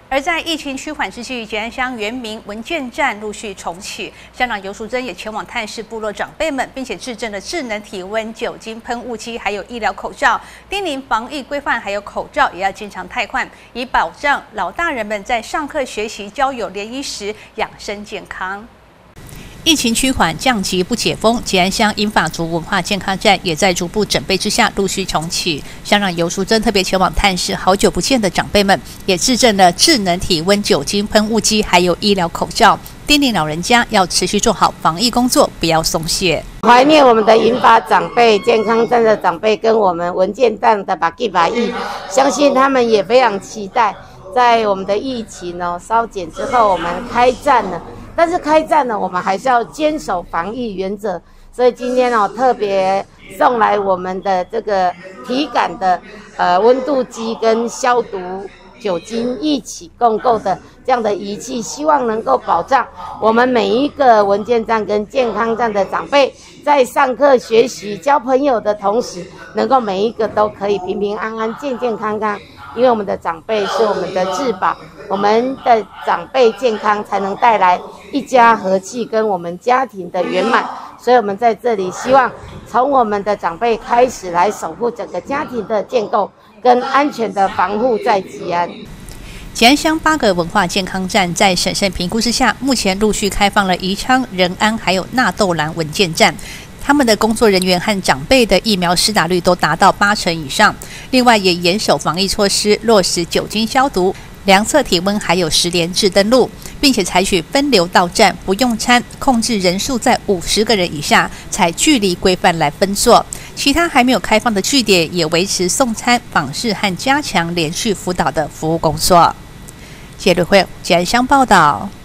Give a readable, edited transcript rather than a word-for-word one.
而在疫情趋缓之际，吉安乡原民文健站陆续重启，乡长游淑珍也前往探视部落长辈们，并且致赠了智能体温、酒精喷雾机，还有医疗口罩，叮咛防疫规范，还有口罩也要经常汰换，以保障老大人们在上课、学习、交友、联谊时养生健康。 疫情趋缓，降级不解封，吉安乡英法族文化健康站也在逐步准备之下陆续重启。乡长游淑珍特别前往探视好久不见的长辈们，也致赠了智能体温、酒精喷雾机，还有医疗口罩，叮咛老人家要持续做好防疫工作，不要松懈。 怀念我们的银发长辈、健康站的长辈跟我们文健站的把义，相信他们也非常期待，在我们的疫情稍减之后，我们开站了。 但是开站呢，我们还是要坚守防疫原则，所以今天特别送来我们的这个体感的温度计跟消毒酒精一起共购的这样的仪器，希望能够保障我们每一个文健站跟健康站的长辈在上课学习交朋友的同时，能够每一个都可以平平安安、健健康康。 因为我们的长辈是我们的至宝，我们的长辈健康才能带来一家和气跟我们家庭的圆满，所以我们在这里希望从我们的长辈开始来守护整个家庭的建构跟安全的防护在吉安。 吉安乡8个文化健康站在审慎评估之下，目前陆续开放了宜昌、仁安还有纳豆兰文健站。 他们的工作人员和长辈的疫苗施打率都达到80%以上，另外也严守防疫措施，落实酒精消毒、量测体温，还有10连制登录，并且采取分流到站，不用餐，控制人数在50个人以下，采距离规范来分座。其他还没有开放的据点也维持送餐、访视和加强连续辅导的服务工作。谢瑞慧，吉安乡报道。